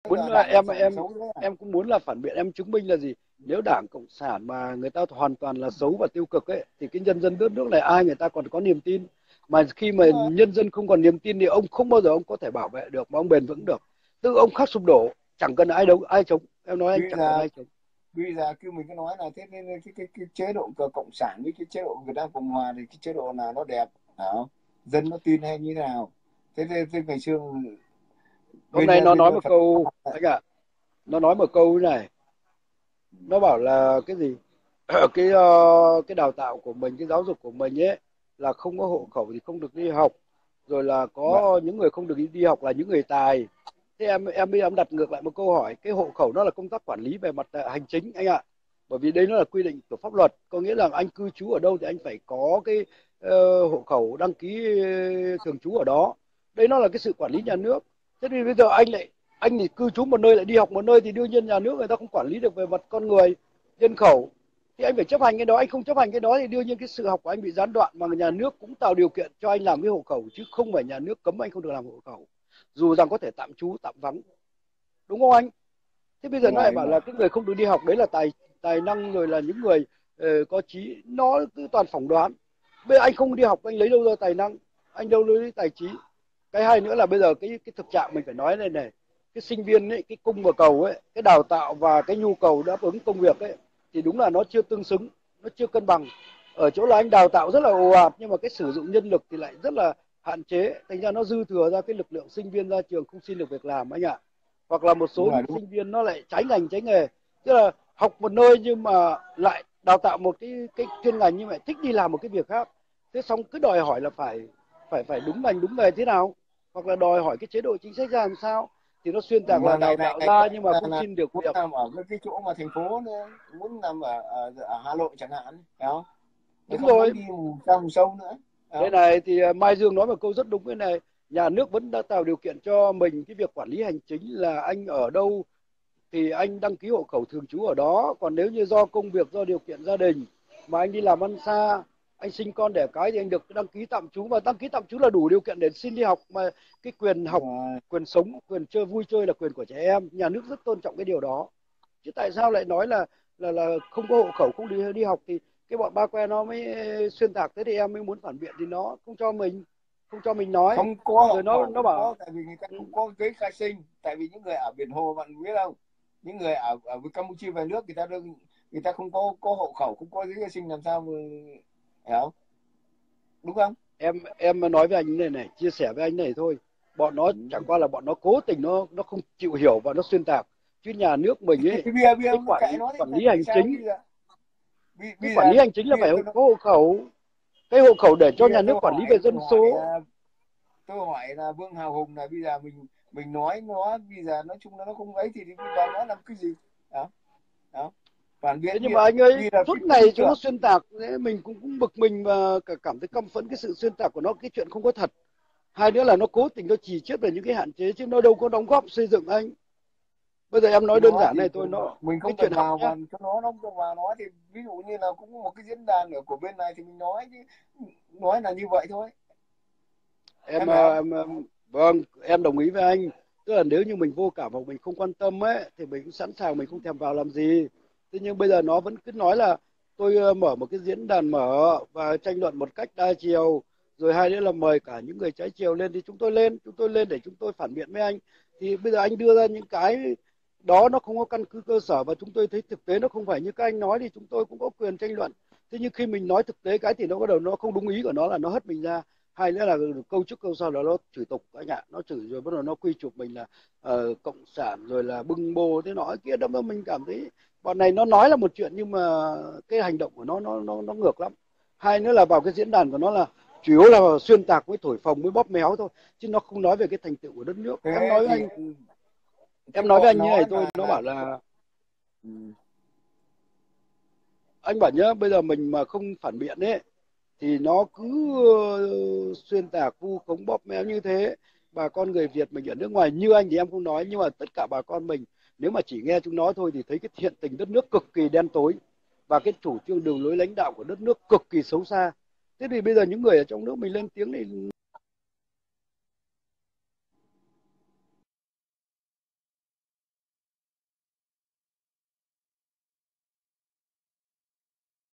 muốn là Đảng Cộng em sản em xấu thế à? em cũng muốn là phản biện, em chứng minh là gì, nếu Đảng Cộng sản mà người ta hoàn toàn là xấu và tiêu cực ấy thì cái nhân dân đất nước này ai người ta còn có niềm tin, mà khi mà Đúng rồi. nhân dân không còn niềm tin thì ông không bao giờ ông có thể bảo vệ được mà ông bền vững được, tự ông khắc sụp đổ, chẳng cần ai đấu ai chống, em nói anh bây chẳng cần giờ ai chống. bây giờ cứ mình cứ nói là thế nên cái chế độ cờ cộng sản với cái chế độ Việt Nam Cộng Hòa thì cái chế độ nào nó đẹp hả? Dân nó tin hay như thế nào? Thế ngày xưa Hôm bên nay nó bên nói một Phật câu anh ạ, nó nói một câu như này, nó bảo là cái gì cái đào tạo của mình, cái giáo dục của mình ấy là không có hộ khẩu thì không được đi học, rồi là vâng. có những người không được đi học là những người tài. Thế em bây giờ em đặt ngược lại một câu hỏi, cái hộ khẩu nó là công tác quản lý về mặt hành chính anh ạ, bởi vì đây nó là quy định của pháp luật, có nghĩa là anh cư trú ở đâu thì anh phải có cái hộ khẩu đăng ký thường trú ở đó, đây nó là cái sự quản lý nhà nước. Thế thì bây giờ anh thì cư trú một nơi lại đi học một nơi thì đương nhiên nhà nước người ta không quản lý được về mặt con người, nhân khẩu, thì anh phải chấp hành cái đó, anh không chấp hành cái đó thì đương nhiên cái sự học của anh bị gián đoạn, mà nhà nước cũng tạo điều kiện cho anh làm cái hộ khẩu chứ không phải nhà nước cấm anh không được làm hộ khẩu, dù rằng có thể tạm trú tạm vắng, đúng không anh? Thế bây giờ Đúng nó lại rồi, đúng bảo rồi. là cái người không được đi học đấy là tài tài năng, rồi là những người có trí, nó cứ toàn phỏng đoán. Bây giờ anh không đi học anh lấy đâu ra tài năng, anh đâu lấy tài trí. Cái hai nữa là bây giờ cái thực trạng mình phải nói này này, cái sinh viên ấy, cái cung và cầu ấy, cái đào tạo và cái nhu cầu đáp ứng công việc ấy thì đúng là nó chưa tương xứng, nó chưa cân bằng, ở chỗ là anh đào tạo rất là ồ ạt nhưng mà cái sử dụng nhân lực thì lại rất là hạn chế, thành ra nó dư thừa ra cái lực lượng sinh viên ra trường không xin được việc làm anh ạ. Hoặc là một số Đúng rồi, những đúng. sinh viên nó lại trái ngành trái nghề, tức là học một nơi nhưng mà lại đào tạo một cái chuyên ngành nhưng mà thích đi làm một cái việc khác, thế xong cứ đòi hỏi là phải phải phải đúng ngành đúng nghề thế nào, hoặc là đòi hỏi cái chế độ chính sách ra làm sao, thì nó xuyên tạc là Mà đào này tạo ra nhưng mà là, không là xin được muốn việc. làm ở cái chỗ mà thành phố nữa, muốn làm ở Hà Nội chẳng hạn, phải không? Người Đúng không muốn rồi, đi mù trong mù sâu nữa, phải đây không? này thì Mai Dương nói một câu rất đúng, cái này nhà nước vẫn đã tạo điều kiện cho mình cái việc quản lý hành chính là anh ở đâu thì anh đăng ký hộ khẩu thường trú ở đó, còn nếu như do công việc do điều kiện gia đình mà anh đi làm ăn xa, anh sinh con đẻ cái thì anh được đăng ký tạm trú, và đăng ký tạm trú là đủ điều kiện để xin đi học, mà cái quyền Đúng học, rồi. quyền sống, quyền chơi vui chơi là quyền của trẻ em, nhà nước rất tôn trọng cái điều đó. Chứ tại sao lại nói là không có hộ khẩu không đi học thì cái bọn ba que nó mới xuyên tạc, thế thì em mới muốn phản biện thì nó không cho mình nói, Không có rồi hộ khẩu nó không có, bảo tại vì người ta ừ, không có giấy khai sinh, tại vì những người ở biển Hồ bạn biết không, những người ở Campuchia về nước, người ta không có hộ khẩu, không có giấy khai sinh, làm sao mà, hiểu không? Đúng không? em nói với anh như này này, chia sẻ với anh này thôi, bọn nó chẳng Ừ. qua là bọn nó cố tình, nó không chịu hiểu và nó xuyên tạc, chứ nhà nước mình Thì ấy bây giờ cái nó kệ nó, thì quản tại lý vì hành sao chính, bây giờ, cái bây quản giờ lý hành chính là bây giờ phải có hộ khẩu, cái hộ khẩu để cho bây giờ nhà nước quản lý về dân số. tôi hỏi là Vương Hào Hùng là bây giờ mình nói nó bây giờ nói chung là nó không ấy thì bây giờ nó làm cái gì? Đó, đó. Phản Thế biện nhưng bây mà anh ơi bây giờ suốt cái tư ngày chúng nó tưởng. xuyên tạc, thế mình cũng bực mình và cảm thấy căm phẫn cái sự xuyên tạc của nó, cái chuyện không có thật. Hai nữa là nó cố tình nó chỉ trích về những cái hạn chế chứ nó đâu có đóng góp xây dựng anh. Bây giờ em nói Cái đơn đó giản thì này thôi, nó mình cái không chuyện cần học vào nhá. vào cho nó không cần vào nói, thì ví dụ như là cũng có một cái diễn đàn ở của bên này thì mình nói chứ, nói là như vậy thôi, em hiểu không? Vâng em đồng ý với anh, tức là nếu như mình vô cảm hoặc mình không quan tâm ấy thì mình cũng sẵn sàng mình không thèm vào làm gì. Thế nhưng bây giờ nó vẫn cứ nói là tôi mở một cái diễn đàn mở và tranh luận một cách đa chiều, rồi hai nữa là mời cả những người trái chiều lên thì chúng tôi lên để chúng tôi phản biện với anh, thì bây giờ anh đưa ra những cái đó nó không có căn cứ cơ sở và chúng tôi thấy thực tế nó không phải như các anh nói thì chúng tôi cũng có quyền tranh luận. Thế nhưng khi mình nói thực tế cái thì nó bắt đầu nó không đúng ý của nó là nó hất mình ra, hay nữa là câu trước câu sau là nó chửi tục anh ạ, nó chửi rồi bắt đầu nó quy chụp mình là cộng sản rồi là bưng bô thế nọ kia đó, mà mình cảm thấy bọn này nó nói là một chuyện nhưng mà cái hành động của nó ngược lắm. Hai nữa là vào cái diễn đàn của nó là chủ yếu là xuyên tạc với thổi phồng với bóp méo thôi, chứ nó không nói về cái thành tựu của đất nước. em Thế nói với thì anh cái em nói với bọn anh như này nó thôi, nó là bảo là ừ, anh bảo nhá, bây giờ mình mà không phản biện ấy thì nó cứ xuyên tạc vu khống bóp méo như thế. Bà con người Việt mình ở nước ngoài như anh thì em không nói, nhưng mà tất cả bà con mình nếu mà chỉ nghe chúng nói thôi thì thấy cái thiện tình đất nước cực kỳ đen tối và cái chủ trương đường lối lãnh đạo của đất nước cực kỳ xấu xa. Thế thì bây giờ những người ở trong nước mình lên tiếng thì